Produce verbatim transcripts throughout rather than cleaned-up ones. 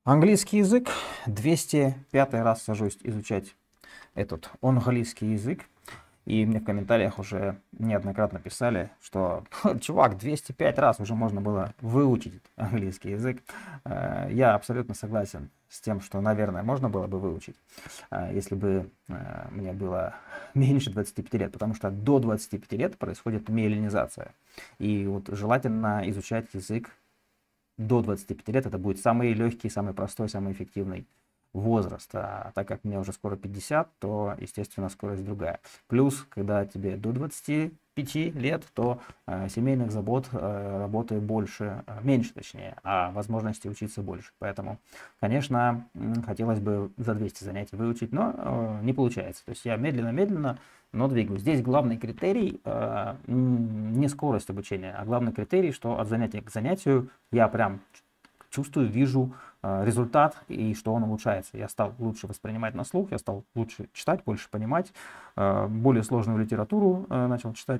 Английский язык. двести пятый раз сажусь изучать этот английский язык. И мне в комментариях уже неоднократно писали, что чувак, двести пять раз уже можно было выучить английский язык. Э, Я абсолютно согласен с тем, что, наверное, можно было бы выучить, э, если бы э, мне было меньше двадцати пяти лет, потому что до двадцати пяти лет происходит миелинизация. И вот желательно изучать язык до двадцати пяти лет. Это будет самый легкий, самый простой, самый эффективный возраст. А так как мне уже скоро пятьдесят, то, естественно, скорость другая. Плюс, когда тебе до двадцати пяти лет, то э, семейных забот, э, работы больше, э, меньше точнее, а возможности учиться больше. Поэтому, конечно, хотелось бы за двести занятий выучить, но э, не получается. То есть я медленно-медленно, но двигаюсь. Здесь главный критерий э, не скорость обучения, а главный критерий, что от занятия к занятию я прям чувствую, вижу э, результат и что он улучшается. Я стал лучше воспринимать на слух, я стал лучше читать, больше понимать, э, более сложную литературу э, начал читать.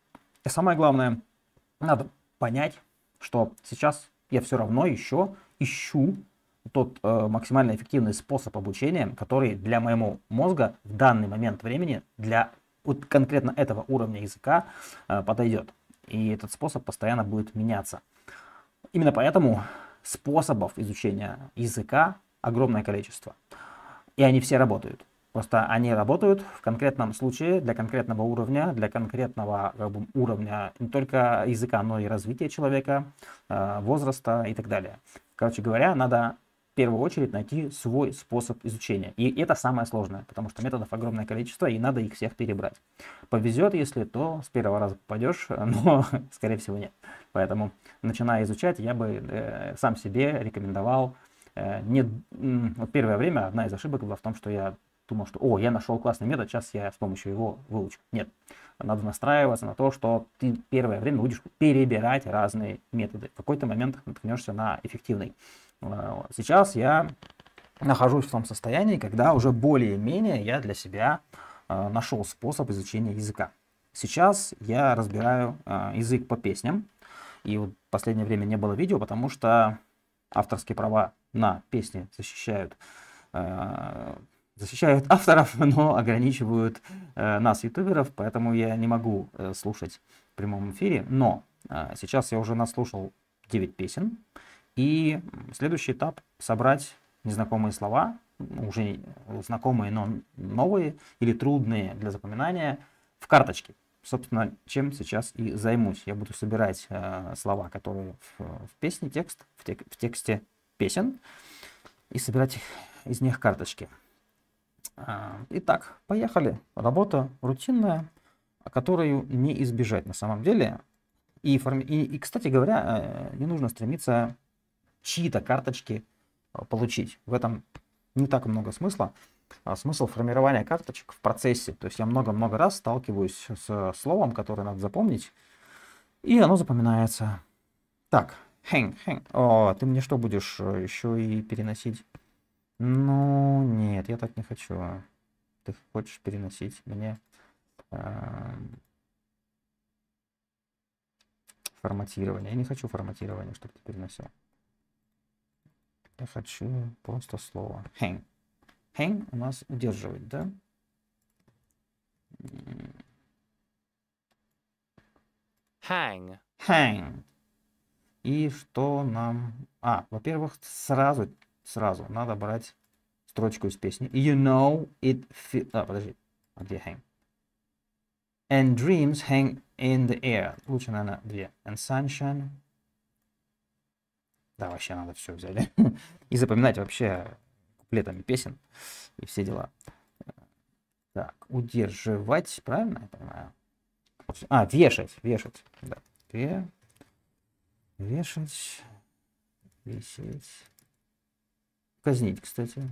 И самое главное, надо понять, что сейчас я все равно еще ищу тот э, максимально эффективный способ обучения, который для моего мозга в данный момент времени, для вот конкретно этого уровня языка э, подойдет. И этот способ постоянно будет меняться. Именно поэтому способов изучения языка огромное количество. И они все работают. Просто они работают в конкретном случае, для конкретного уровня, для конкретного как бы, уровня не только языка, но и развития человека, э, возраста и так далее. Короче говоря, надо в первую очередь найти свой способ изучения. И это самое сложное, потому что методов огромное количество, и надо их всех перебрать. Повезет, если то с первого раза попадешь, но, скорее всего, нет. Поэтому, начиная изучать, я бы э, сам себе рекомендовал э, не... Вот первое время одна из ошибок была в том, что я думал, что, о, я нашел классный метод, сейчас я с помощью его выучу. Нет, надо настраиваться на то, что ты первое время будешь перебирать разные методы. В какой-то момент наткнешься на эффективный. Сейчас я нахожусь в том состоянии, когда уже более-менее я для себя э, нашел способ изучения языка. Сейчас я разбираю э, язык по песням. И вот в последнее время не было видео, потому что авторские права на песни защищают, э, защищают авторов, но ограничивают э, нас, ютуберов, поэтому я не могу э, слушать в прямом эфире. Но э, сейчас я уже наслушал девять песен. И следующий этап — собрать незнакомые слова, уже знакомые, но новые или трудные для запоминания, в карточки. Собственно, чем сейчас и займусь. Я буду собирать э, слова, которые в, в песне, текст, в, тек, в тексте песен, и собирать из них карточки. А, итак, поехали. Работа рутинная, которую не избежать на самом деле. И, форми... и, и кстати говоря, э, не нужно стремиться чьи-то карточки получить. В этом не так много смысла. А смысл формирования карточек в процессе. То есть я много-много раз сталкиваюсь с словом, которое надо запомнить, и оно запоминается. Так, hang, hang. О, ты мне что будешь еще и переносить? Ну, нет, я так не хочу. Ты хочешь переносить мне э, форматирование. Я не хочу форматирование, чтобы ты переносил. Я хочу просто слово. Hang. Hang у нас удерживать, да? Hang. Hang. И что нам... А, во-первых, сразу, сразу надо брать строчку из песни. You know it... Fe... А, подожди. А где hang? And dreams hang in the air. Лучше, наверное, две. And sunshine. Да, вообще надо все взять. И запоминать вообще куплетами песен и все дела. Так, удерживать, правильно я понимаю? А, вешать, вешать. Да. Ве... Вешать, висеть. Казнить, кстати.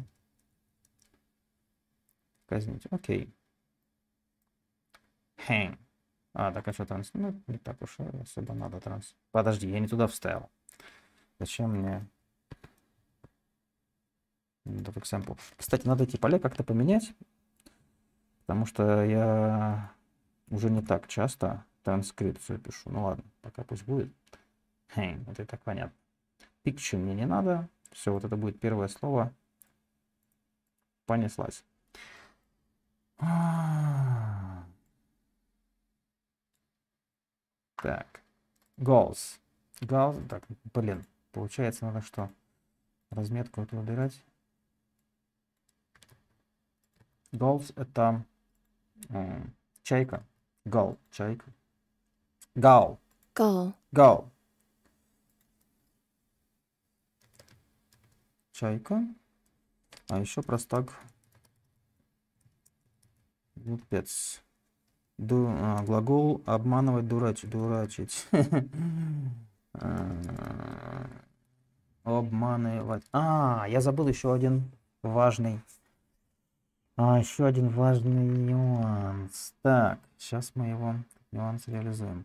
Казнить, окей. Hang. А, так а что транс... Ну, не так уж особо надо транс... Подожди, я не туда вставил. Зачем мне... Надо в example. Кстати, надо эти поля как-то поменять. Потому что я уже не так часто транскрипцию пишу. Ну ладно, пока пусть будет. Hang, это и так понятно. Picture мне не надо. Все, вот это будет первое слово. Понеслась. Так. Goals. Goals. Так, блин. Получается, надо что? Разметку эту выбирать. Goals это м, чайка. Gull. Чайка. Gull. Gull. Gull. Чайка. А еще простак. Глупец. Ду, а, глагол обманывать, дурачить. Дурачить. Обманывать. А, я забыл еще один важный. А, еще один важный нюанс. Так, сейчас мы его нюанс реализуем.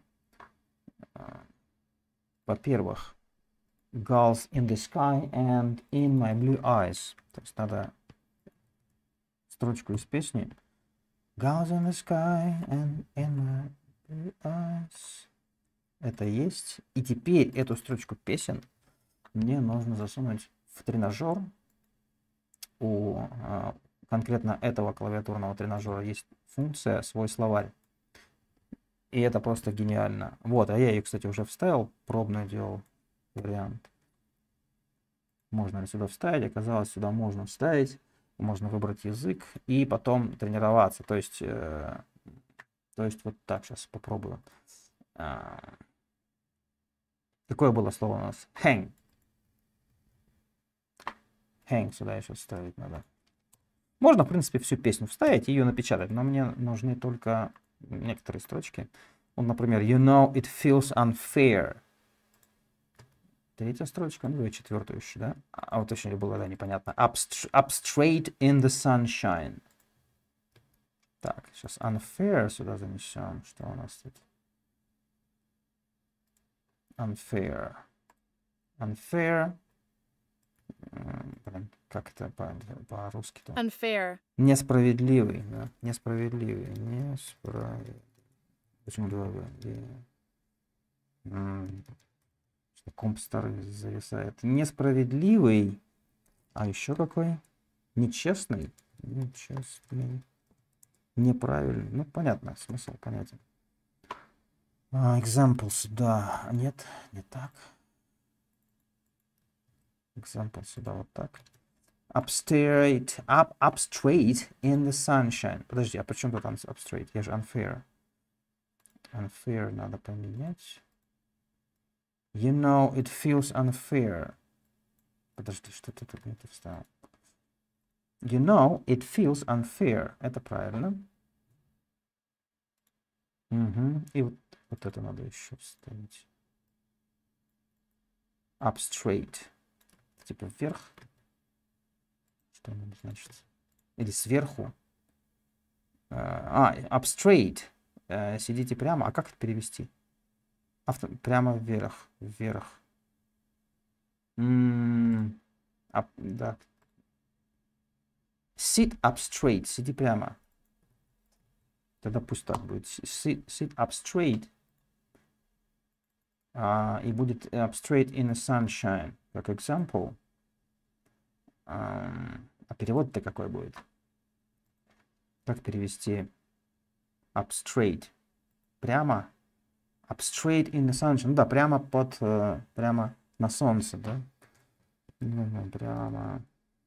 Во-первых, gulls in the sky and in my blue eyes. То есть надо строчку из песни. Gulls in the sky and in my blue eyes. Это есть. И теперь эту строчку песен мне нужно засунуть в тренажер. У а, конкретно этого клавиатурного тренажера есть функция «Свой словарь». И это просто гениально. Вот, а я ее, кстати, уже вставил, пробно делал вариант. Можно ли сюда вставить? Оказалось, сюда можно вставить. Можно выбрать язык и потом тренироваться. То есть, э, то есть вот так сейчас попробую. А, какое было слово у нас? Hang. Hang сюда еще вставить надо. Можно, в принципе, всю песню вставить и ее напечатать, но мне нужны только некоторые строчки. Вот, например, you know it feels unfair. Третья строчка, ну и четвертую еще, да? А вот еще было, да, непонятно. Up, up straight in the sunshine. Так, сейчас unfair сюда занесем. Что у нас тут? Unfair. Unfair. Блин, как это по-русски-то? Unfair. Несправедливый, да? Несправедливый. Несправедливый. Почему два? Комп старый зависает. Несправедливый. А еще какой? Нечестный. Нечестный. Неправильный. Ну, понятно, смысл понятен. А, example сюда. Нет, не так. Example сюда вот так. Up straight, up, up straight in the sunshine. Подожди, а почему тут up straight? Я же unfair. Unfair надо поменять. You know, it feels unfair. Подожди, что ты тут не вставил? You know, it feels unfair. Это правильно. Угу. И вот, вот это надо еще вставить. Up straight. Типа вверх. Что оно значит? Или сверху. А, up straight. Сидите прямо. А как это перевести? Авто, прямо вверх, вверх. М-м, up, да. Sit up straight, сиди прямо. Тогда пусть так будет. Sit, sit up straight. А, и будет up straight in the sunshine. Как example. А, а перевод-то какой будет? Как перевести up straight? Прямо. Up straight in the sunshine. Ну да, прямо под, э, прямо на солнце, да? Ну, прямо.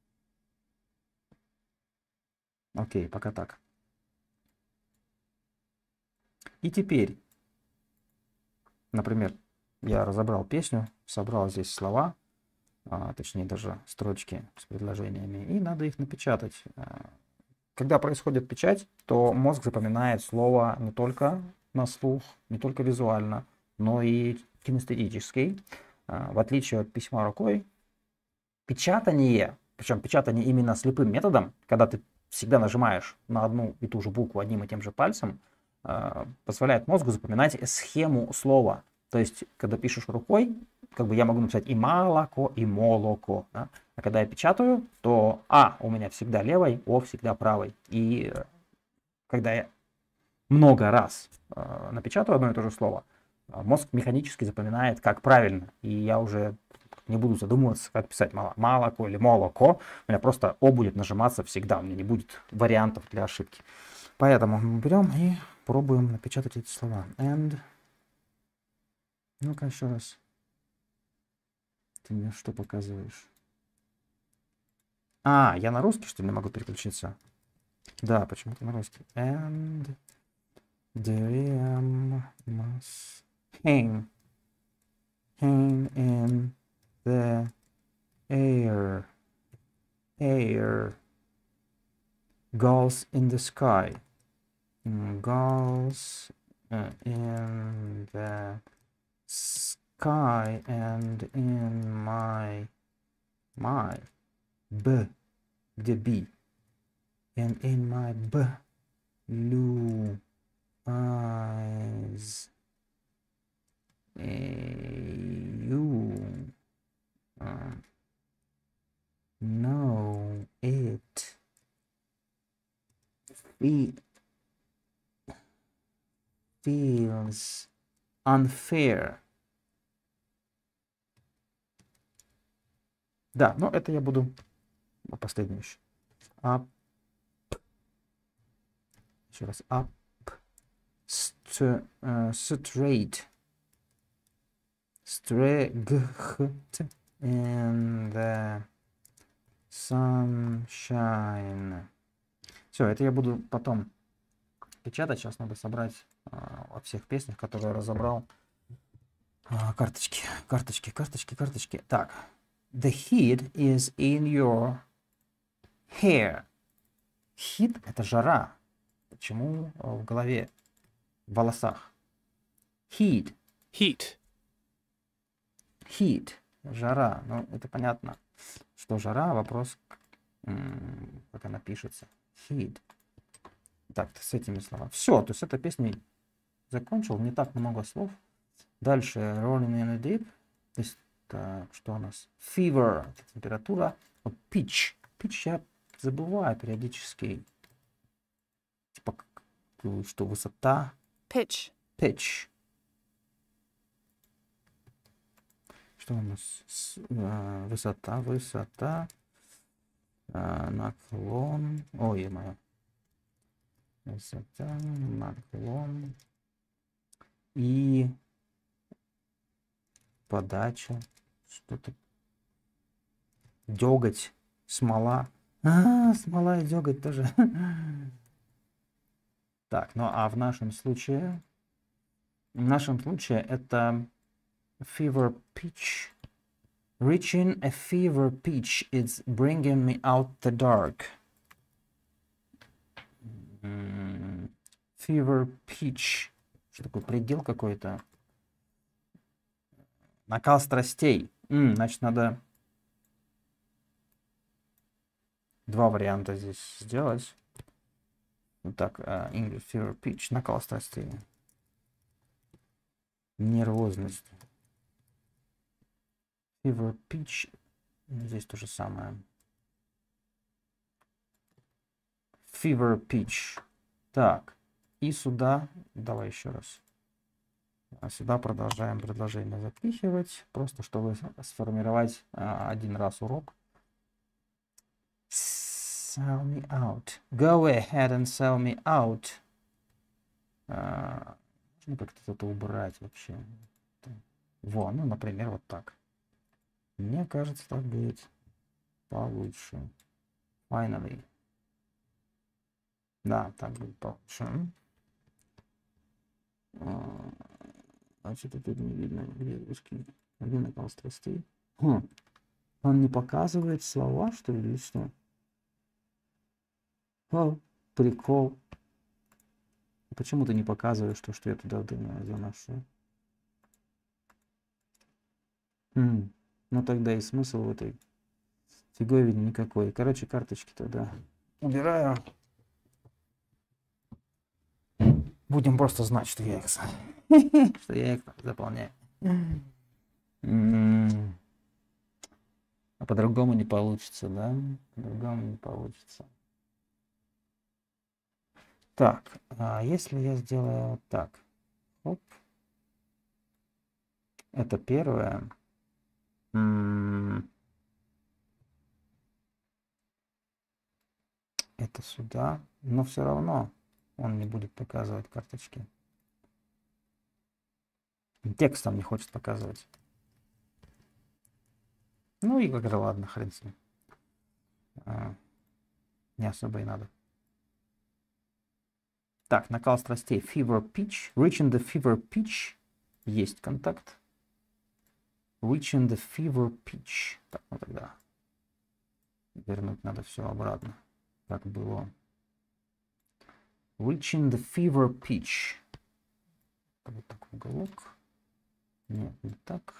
Окей, пока так. И теперь, например, я разобрал песню, собрал здесь слова, а, точнее даже строчки с предложениями, и надо их напечатать. Когда происходит печать, то мозг запоминает слово не только на слух, не только визуально, но и кинестетически. В отличие от письма рукой, печатание, причем печатание именно слепым методом, когда ты всегда нажимаешь на одну и ту же букву одним и тем же пальцем, позволяет мозгу запоминать схему слова. То есть, когда пишешь рукой, как бы я могу написать и молоко, и молоко. Да? А когда я печатаю, то А у меня всегда левой, О всегда правой. И когда я много раз э, напечатаю одно и то же слово, мозг механически запоминает, как правильно. И я уже Не буду задумываться, как писать мало, молоко или молоко. У меня просто О будет нажиматься всегда. У меня не будет вариантов для ошибки. Поэтому мы берем и пробуем напечатать эти слова. And. Ну-ка еще раз. Ты мне что показываешь? А, я на русский, что ли, не могу переключиться? Да, почему-то на русский. And dream must hang. Hang in the air. Air. Gulls in the sky. Gulls uh, in the sky and in my my b the b and in my b blue eyes you uh, know it fe feels unfair. Да, но это я буду последнее еще. Up. Еще раз. Up. St uh, straight. Straight. In the sunshine. Все, это я буду потом печатать. Сейчас надо собрать uh, во всех песнях, которые я разобрал. Uh, карточки, карточки, карточки, карточки. Так. The heat is in your hair. Heat — это жара. Почему в голове, в волосах? Heat. Heat. Heat. Жара. Ну, это понятно, что жара. Вопрос, как она пишется. Heat. Так, с этими словами. Все, то есть эта песня закончил. Не так много слов. Дальше Rolling in the Deep. То есть, так, что у нас? Fever. Температура. Вот pitch. Pitch я забываю периодически. Типа, что высота. Pitch. Pitch. Что у нас? С, э, высота, высота. Э, наклон. Ой, моя. Высота, наклон. И подача. Что-то. Деготь. Смола. А, смола и деготь тоже. Так, ну а в нашем случае, в нашем случае это fever pitch. Reaching a fever pitch is bringing me out the dark. Fever pitch. Что такое? Предел какой-то. Накал страстей. М, значит, надо два варианта здесь сделать. Вот так, uh, English fever pitch, накал страстей. Нервозность. Fever pitch. Здесь то же самое. Fever pitch. Так. И сюда. Давай еще раз. А сюда продолжаем предложение запихивать. Просто чтобы сформировать uh, один раз урок. Sell me out. Go ahead and sell me out. Uh, можно как-то это убрать вообще. Во, ну, например, вот так. Мне кажется, так будет получше. Finally. Да, так будет получше. А, а что-то тут не видно. Где русский? Где накал страстей? Хм. Он не показывает слова, что ли, или что? О, прикол. Почему ты не показываешь то, что я туда заношу? Хм. Ну тогда и смысл в этой фиговине никакой. Короче, карточки тогда убираю. Будем просто знать, что я их, что я их заполняю. А по-другому не получится, да? По-другому не получится. Так, а если я сделаю вот так. Оп. Это первое. М, Это сюда, но все равно он не будет показывать карточки. Текстом не хочет показывать. Ну и как же, ладно, хрен с ним. А, не особо и надо. Так, накал страстей. Fever pitch. Reaching the fever pitch. Есть контакт. Reaching the fever pitch. Так, ну тогда вернуть надо все обратно, как было. Reaching the fever pitch. Вот так в уголок. Нет, не так.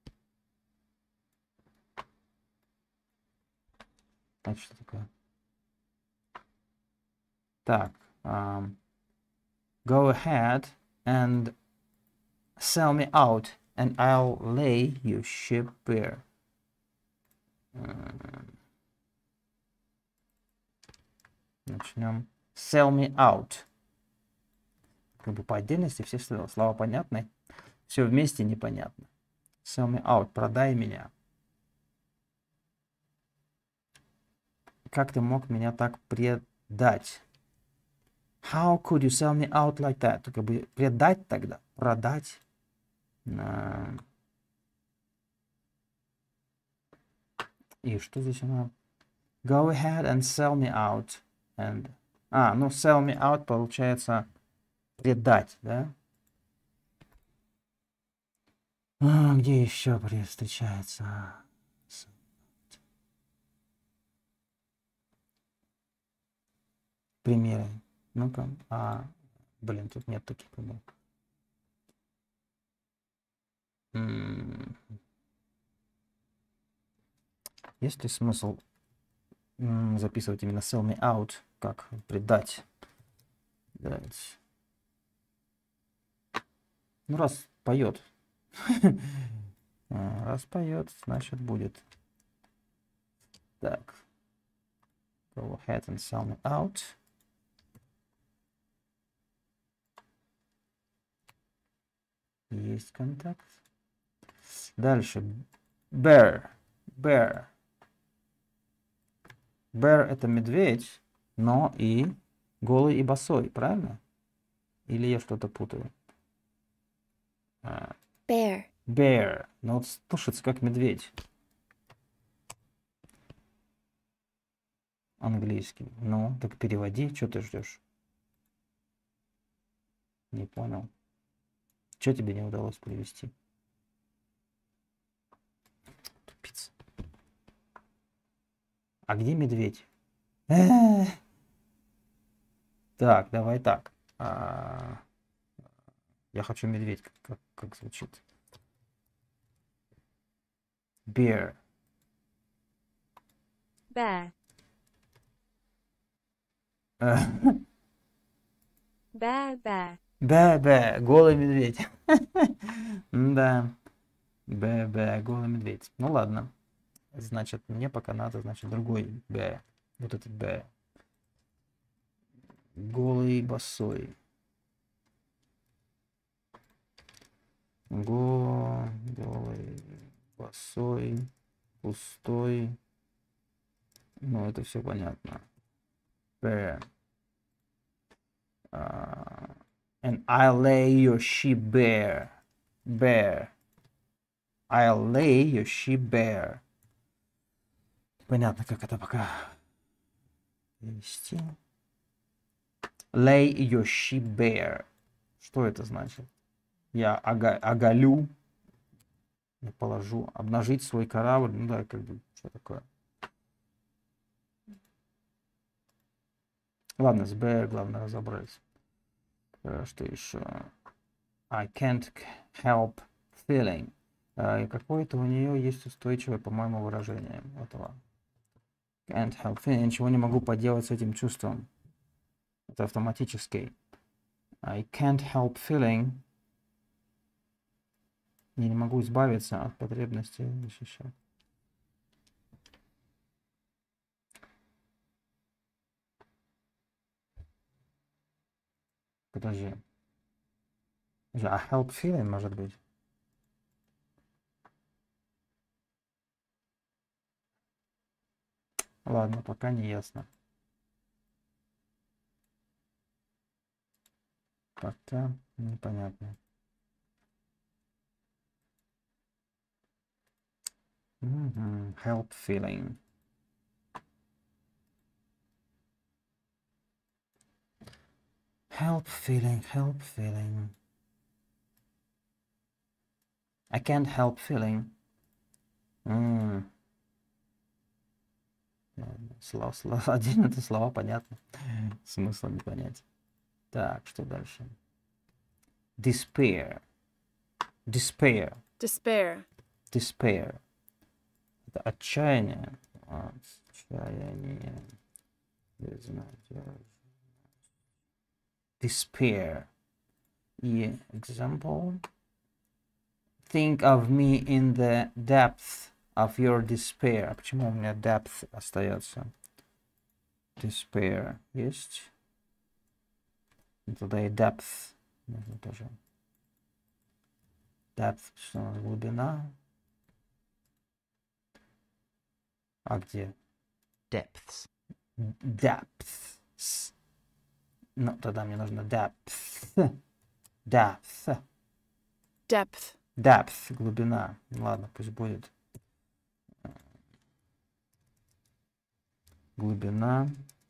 Значит, что такое? Так. Um, go ahead and sell me out, and I'll lay your ship bare. Начнем. Sell me out. Как бы по отдельности все слова, слова понятны. Все вместе непонятно. Sell me out. Продай меня. Как ты мог меня так предать? How could you sell me out like that? Как бы предать тогда. Продать. И что здесь у нас? Go ahead and sell me out. And... А, ну sell me out получается предать, да? А, где еще встречается? Примеры. Ну-ка. А, блин, тут нет таких примеров. М-м. Есть ли смысл м, записывать именно sell me out, как предать? Дать. Ну, раз поет. Раз поет, значит будет. Так. Go ahead and sell me out. Есть контакт. Дальше. Bear. Bear. Bear это медведь, но и голый и босой, правильно? Или я что-то путаю? Bear. Bear. Ну вот слушается как медведь. Английский. Ну, так переводи. Что ты ждешь? Не понял. Что тебе не удалось перевести? Тупица. А где медведь? Э-э-э. Так, давай так. А... Я хочу медведь, как, как, как звучит. Bear. Bear. Bear, bear. Бэ-бэ, голый медведь. Да. Бэ-бэ, голый медведь. Ну ладно. Значит, мне пока надо, значит, другой бэ. Вот этот бэ. Голый босой. Го, голый, босой, пустой. Ну, это все понятно. Бэ. Uh, and I'll lay your sheep bare. Bare. I'll lay your sheep bare. Понятно, как это пока перевести. Lay your sheep bare. Что это значит? Я ога оголю, я положу, обнажить свой корабль. Ну да, как бы, что такое. Ладно, с bare главное разобраться. Что еще? I can't help feeling. И какое-то у нее есть устойчивое, по-моему, выражение этого. Can't help feeling. Я ничего не могу поделать с этим чувством. Это автоматически. I can't help feeling. Я не могу избавиться от потребности защищать. Подожди. А help feeling может быть? Ладно, пока не ясно. Пока непонятно. Мгм. Help feeling. Help feeling, help feeling. I can't help feeling. М. Ладно, Слова, слова, отдельно это слова, понятно. Смысла не понять. Так, что дальше? Despair. Despair. Despair. Despair. Это отчаяние. Отчаяние. Безнадежность. Despair. И example. Think of me in the depth of your despair. А почему у меня depth остается? Despair есть. И туда и depth. Нужно тоже. Depth, что у нас, глубина. А где? Depths. Depths. Ну, тогда мне нужно depth. Depth. Depth. Depth. Глубина. Ладно, пусть будет. Глубина.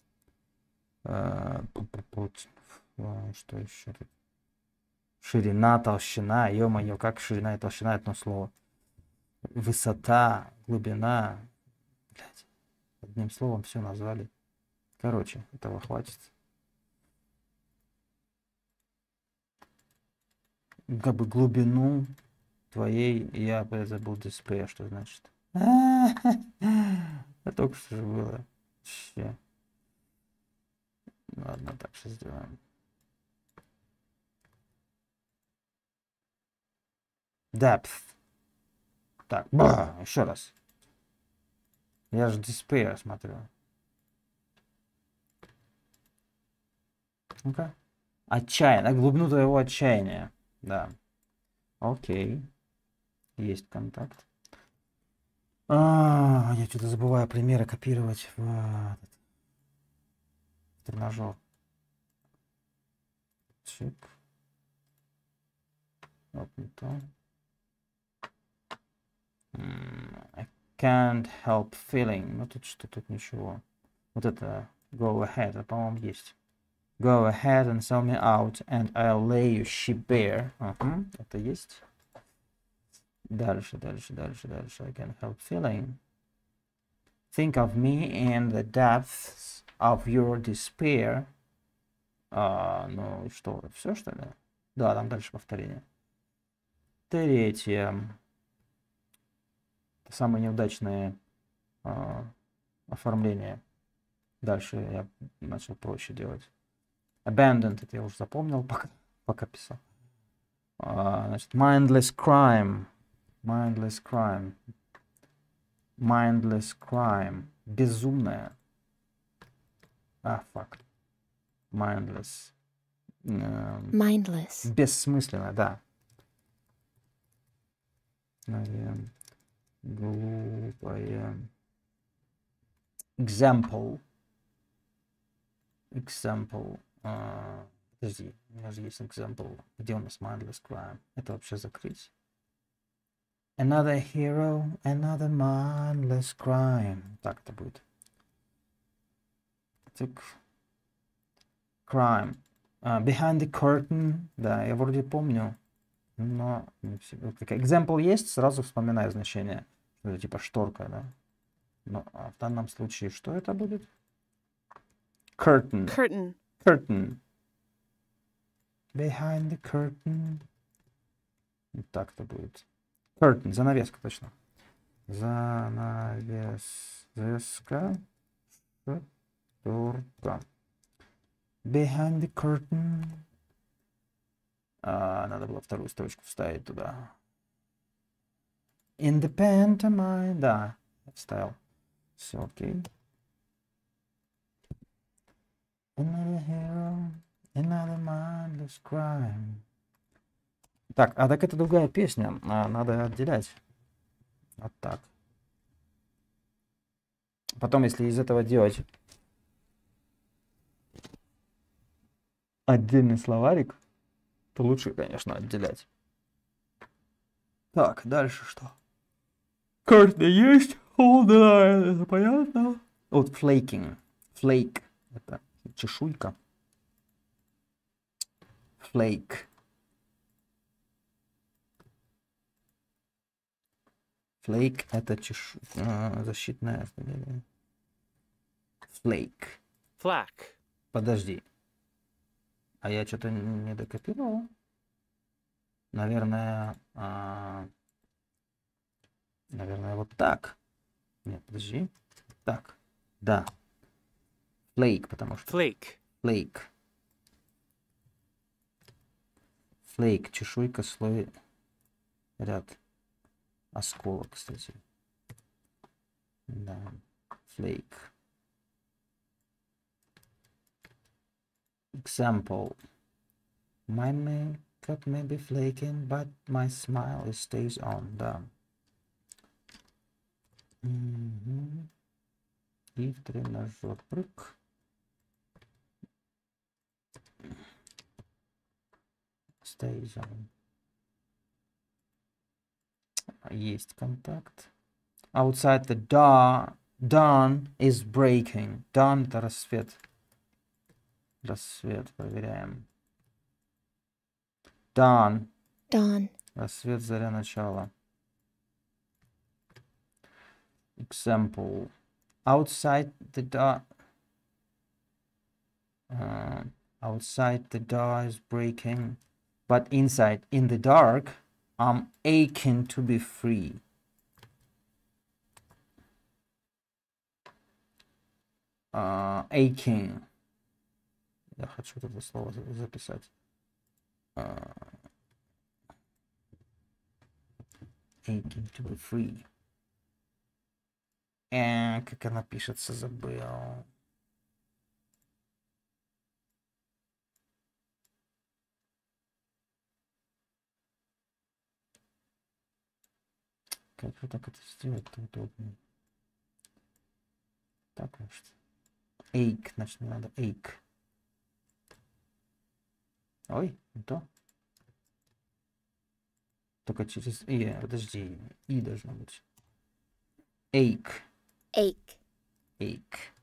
Э, пу- пу- пу- э, Что еще тут? Ширина, толщина. Ё-моё, как ширина и толщина одно слово. Высота, глубина. Блядь. Одним словом все назвали. Короче, этого хватит. Как бы глубину твоей, я бы забыл дисплея, что значит. А только что же было. Вообще. Ладно, так сейчас сделаем. Depth. Так, еще раз. Я же дисплея смотрю. Ну-ка. Отчаяние. Глубину твоего отчаяния. Да. Окей. Есть контакт. А, я что-то забываю примеры копировать в этот тренажер. Чик. Вот не то. М, I can't help feeling. Ну тут что, тут ничего. Вот это go ahead, это, по-моему, есть. Go ahead and sell me out, and I'll lay you sheep bare. Ага, это есть. Дальше, дальше, дальше, дальше. I can't help feeling. Think of me in the depths of your despair. А, ну что, все что ли? Да, там дальше повторение. Третье. Самое неудачное а, оформление. Дальше я начал проще делать. Abandoned, это я уже запомнил, пока, пока писал. А, значит, mindless crime. Mindless crime. Mindless crime. Безумная. А, факт. Mindless. Эм, Mindless. Бессмысленно, да. Наверное, глупая. Example. Example. А, подожди, у меня же есть example. Где у нас mindless crime? Это вообще закрыть. Another hero, another mindless crime. Так это будет. Так. Crime. А, behind the curtain. Да, я вроде помню. Но не всегда. Как example есть, сразу вспоминаю значение. Что это типа шторка, да? Но а в данном случае что это будет? Curtain. Curtain. Curtain. Behind the curtain. Вот так это будет. Curtain. Занавеска, точно. Занавеска. Шторка. Behind the curtain. А, надо было вторую строчку вставить туда. In the pantomime. Да, вставил. Все окей. Another hero, another mindless crime. Так, а так это другая песня. А, надо отделять. Вот так. Потом, если из этого делать отдельный словарик, то лучше, конечно, отделять. Так, дальше что? Карта есть, холодная, это понятно. Вот flaking. Flake. Это чешуйка. Flake. Flake это чешу... а, защитная. Flake. Flack. Подожди. А я что-то не докопировал. Наверное... А... Наверное, вот так. Нет, подожди. Так. Да. Flake, потому что... Flake. Flake. Flake. Чешуйка, слой, ряд. Осколок, кстати. Да. Flake. Example. My makeup may be flaking, but my smile it stays on. Да. Угу. И в тренажер прыг. Stays on. Есть контакт. Outside the dawn, dawn is breaking. Dawn это рассвет. Рассвет, проверяем. Dawn. Dawn. Рассвет, заря, начало. Example. Outside the dawn. Uh, outside the dawn is breaking. But inside, in the dark, I'm aching to be free. Uh, aching. Я хочу это слово записать. Uh, aching to be free. Э, как она пишется, забыл. Как же так это сделать-то удобно? Так, значит. Ache, значит, не надо. Ache. Ой, не то. Только через И. Подожди. И должно быть. Ache. Ache. Ache.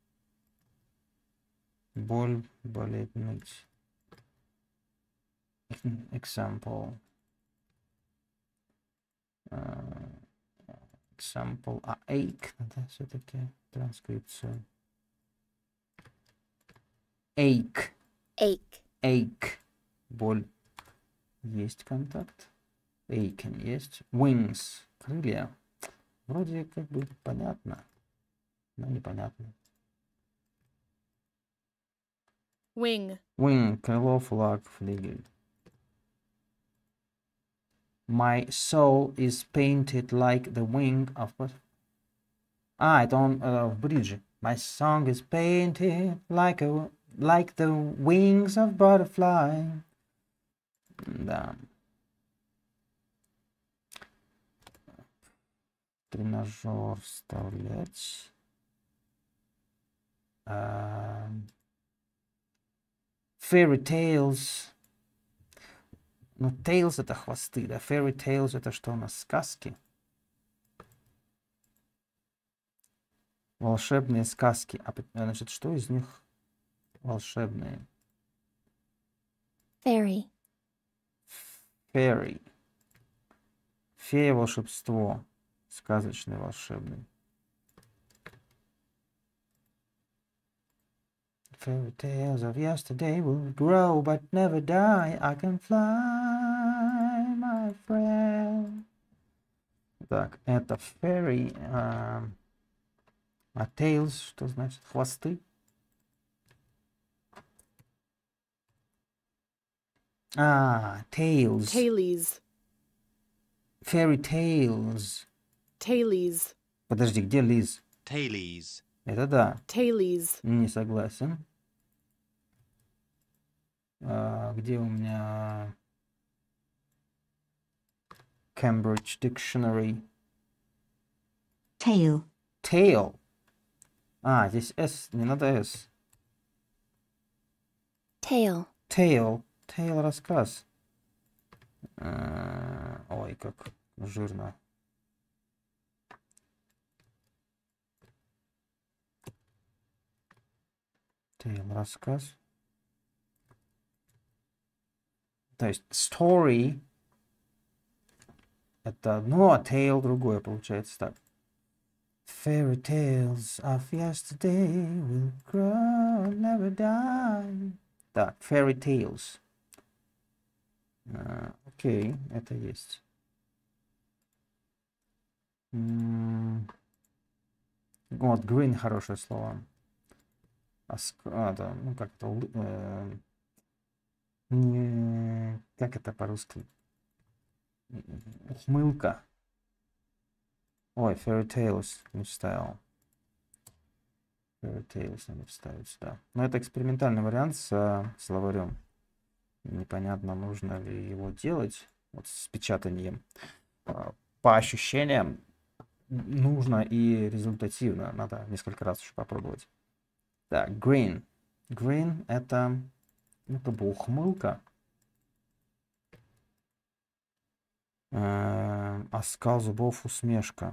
Боль, болеть, ныть. Example. Uh, example. А ache надо все-таки транскрипцию. Ache. Ache. Ache. Боль. Есть контакт. Aching есть. Wings. Крылья. Вроде как бы понятно, но непонятно. Wing. Wing. Крыло, флаг, флигель. My soul is painted like the wing of... А, это он uh, в бридже. My song is painted like, a, like the wings of butterfly. Да. Тренажер вставлять. Uh, fairy tales. Ну, tales это хвосты, да. Fairy tales это что у нас? Сказки. Волшебные сказки. А, значит, что из них волшебные? Fairy. Fairy. Фея, волшебство. Сказочный, волшебный. Fairy tales of yesterday will grow but never die. I can fly, my friend. Так, это fairy. А, а tails, что значит? Хвосты. А, tails. Tailies. Fairy tales. Tailies. Подожди, где Лиз? Tailies. Это да. Tailies. Не согласен. А, где у меня Cambridge Dictionary? Tail. Tail. А, здесь S, не надо S. Tail. Tale. Tale рассказ. А, ой, как жирно. Tale рассказ. То есть story это одно, а tale другое получается так. Fairy tales of yesterday will grow, never die. Так, fairy tales. А, окей, это есть. М, Вот, green хорошее слово. А, ск- а, да, ну как это, улы- э, не, как это по-русски? М, Ухмылка. Ой, fairy tales не вставил. Fairy tales надо вставить сюда. Но это экспериментальный вариант с а, словарем. Непонятно, нужно ли его делать. Вот с печатанием. А, По ощущениям нужно и результативно. Надо несколько раз еще попробовать. Так, green. Green это, ну, как бы ухмылка. Э, Оскал зубов, усмешка.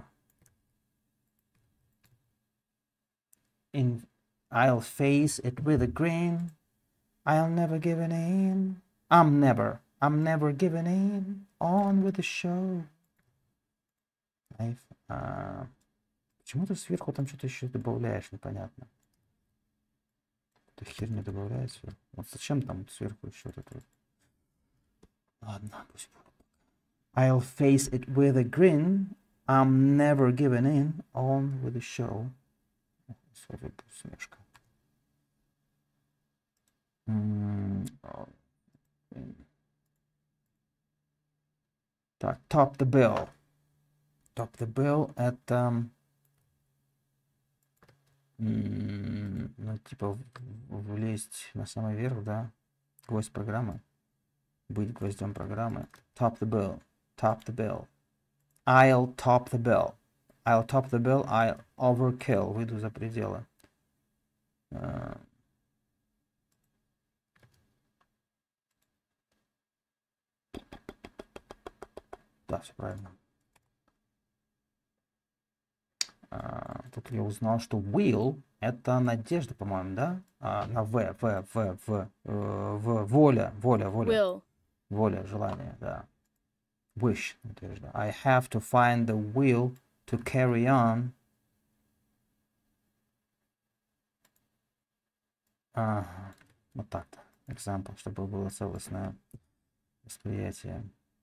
In, I'll face it with a grin. I'll never give an in. I'm never, I'm never giving in. On with the show. I've, а, почему ты сверху там что-то еще добавляешь, непонятно. Эту херню добавляешь сверху. Вот зачем там сверху еще вот это? Ладно, пусть будет. I'll face it with a grin. I'm never giving in. On with the show. Sorry, усмешка. М, о, м. Так, top the bill. Top the bill это, м, ну, типа, в- в- влезть на самый верх, да? Гвоздь программы. Быть гвоздем программы. Top the bill. Top the bill. I'll top the bill. I'll top the bill. I'll overkill. Выйду за пределы. Э, Да, все правильно. А, Тут я узнал, что will это надежда, по-моему, да? А, на в, в, в, в, э, в, воля, воля, воля, Will. воля, желание, да. Wish, надежда. I have to find the will to carry on. Ага, вот так-то. Example, чтобы было целостное восприятие.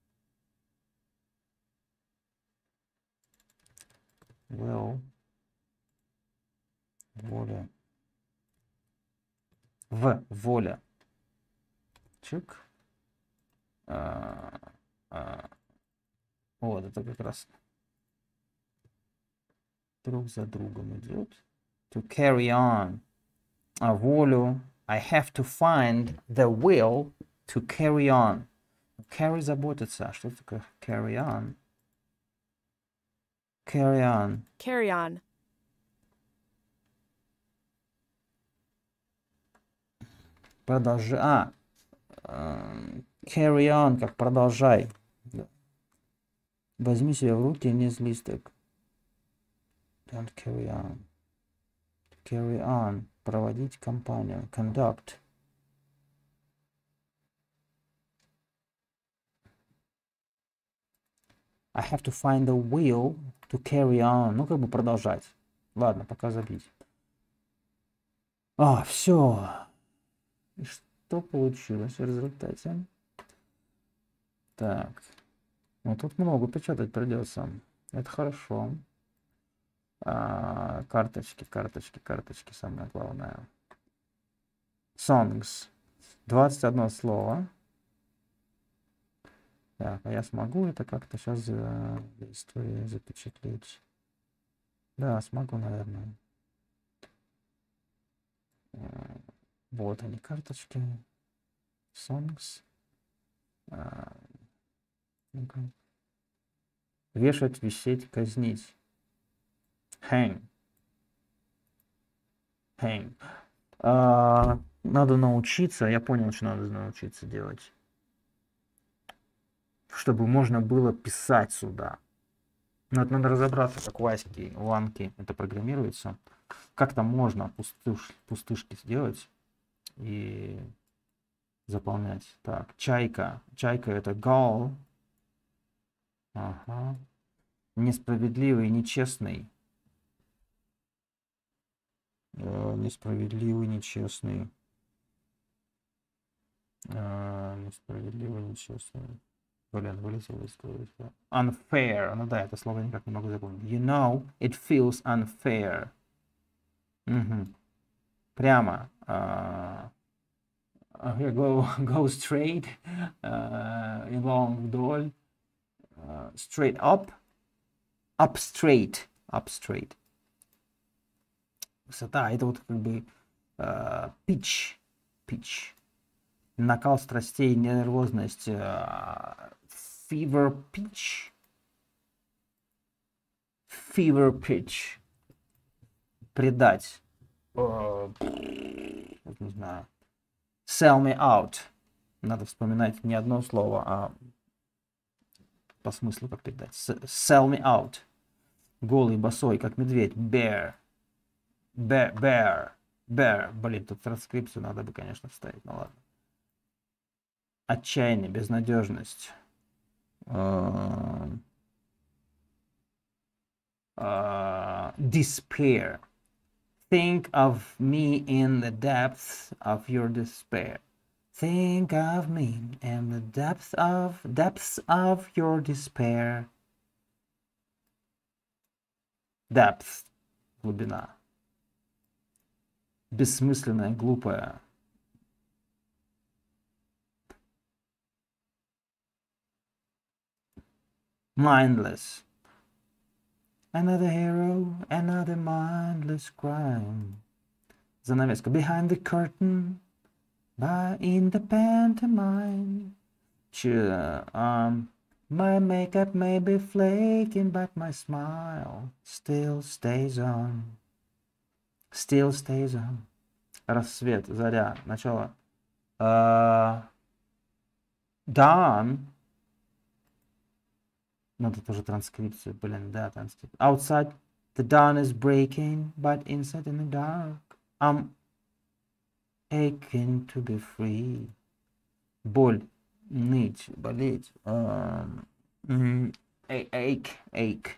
Will, воля. В, воля. Чик. А, а, вот, это как раз друг за другом идет. To carry on. А волю. I have to find the will to carry on. Carry заботиться. А что такое carry on? Carry on. Carry on. Продолжай. А. эм, Carry on, как продолжай. Да. Возьми себя в руки, не злись так. Don't carry on. Carry on. Проводить кампанию. Conduct. I have to find the will to carry on. Ну, как бы продолжать. Ладно, пока забить. А, все. И что получилось в результате? Так. Ну, тут много печатать придется. Это хорошо. А, карточки, карточки, карточки, самое главное. Songs. двадцать одно слово. Так, а я смогу это как-то сейчас за для истории запечатлеть? Да, смогу, наверное. Э, Вот они, карточки. Songs. А, ну-ка. Вешать, висеть, казнить. Hang. Hang. А, надо научиться, я понял, что надо научиться делать. Чтобы можно было писать сюда. Но это надо разобраться, как Васьки, Ванки это программируется. Как-то можно пустыш, пустышки сделать и заполнять. Так, чайка. Чайка это gull. Ага. Несправедливый, нечестный. Э, несправедливый, нечестный. Э, несправедливый, нечестный. Блин, вылетел из истории. Unfair. Ну да, это слово никак не могу запомнить. You know, it feels unfair. Угу. Прямо. Uh, here go, go straight. Uh, along вдоль. Uh, straight up. Up straight. Up straight. Высота. Это вот как бы uh, pitch. Pitch. Накал страстей, нервозность. Uh, fever pitch. Fever pitch. Предать. Uh, не знаю. Sell me out. Надо вспоминать не одно слово, а по смыслу как передать. Sell me out. Голый, босой, как медведь. Bear. Bear. Bear. Bear. Блин, тут транскрипцию надо бы, конечно, вставить. Ну ладно. Отчаяние, безнадежность. Uh, uh, despair. Think of me in the depths of your despair. Think of me in the depths of depths of your despair. Depth. Глубина. Бессмысленная, глупая. Mindless. Another hero, another mindless crime. Занавеска. Behind the curtain, by in the pantomime. Ch um, my makeup may be flaking, but my smile still stays on. Still stays on. Рассвет, заря, начало. Uh, dawn. Надо тоже транскрипцию, блин, да, транскрипцию. Outside the dawn is breaking, but inside in the dark I'm aching to be free. Боль, ныть, болеть. Um, mm, ache, ache.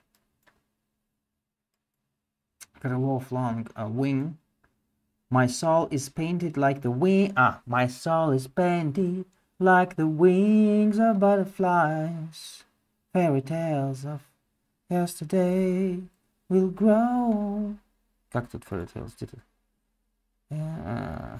Крыло, фланг, a wing. My soul is painted like the wing. Ah, my soul is painted like the wings of butterflies. Fairy tales of yesterday will grow. Как тут fairy tales? Yeah.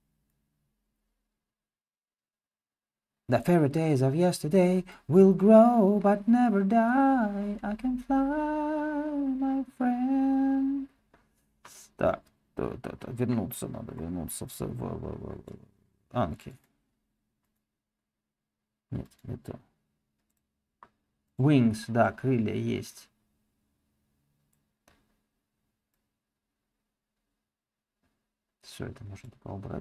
The fairy tales of yesterday will grow but never die. I can fly, my friend. Так, да, да, да. Вернуться надо, вернуться в, в, в, в, в Анки. Нет, не то. Wings, да, крылья есть. Все это можно пока убрать.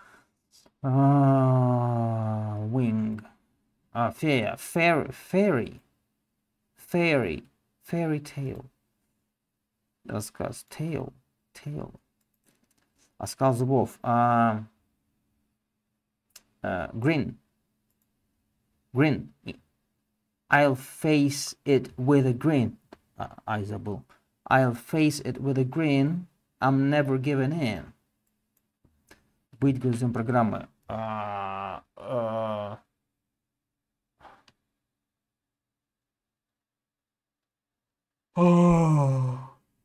А, wing. А, фея. Fairy. Fairy. Fairy. Fairy tale. Рассказ. Tale. Tale. Оскал зубов. А, а, green. Green. I'll face it with a grin. Uh, I забыл. I'll face it with a grin. I'm never giving in. Быть гвоздем программы. Uh, uh... Oh.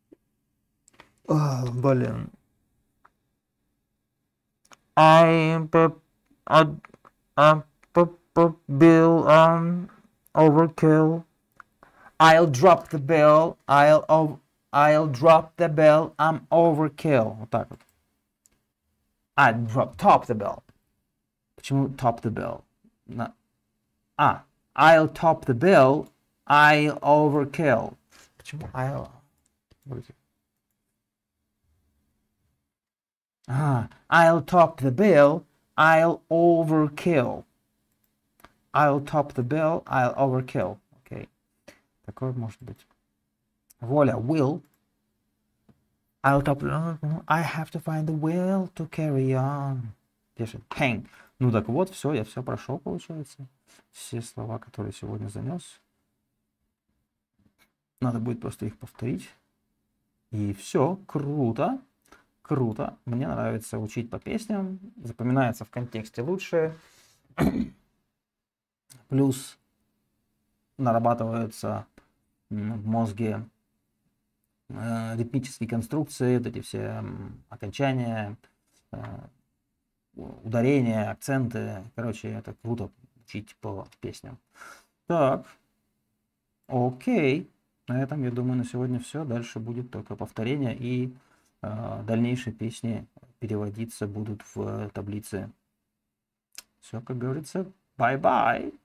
Oh, блин. I I I Bill um overkill. I'll drop the bell. I'll ov I'll drop the bell. I'm overkill. Вот так вот. I drop top the bell. Почему top the bell? На... А, I'll top the bell. I'll overkill. Почему I'll? А, I'll top the bill, I'll overkill. I'll top the bill, I'll overkill. Окей. Такое может быть. Воля, will. I'll top the... I have to find the will to carry on. Пишет. Hang. Ну так вот, все, я все прошел, получается. Все слова, которые сегодня занес. Надо будет просто их повторить. И все, круто. Круто. Мне нравится учить по песням. Запоминается в контексте лучше. Плюс нарабатываются в мозге э, ритмические конструкции, вот эти все м, окончания, э, ударения, акценты. Короче, это круто учить по песням. Так. Окей. На этом, я думаю, на сегодня все. Дальше будет только повторение, и э, дальнейшие песни переводиться будут в таблице. Все, как говорится, bye-bye.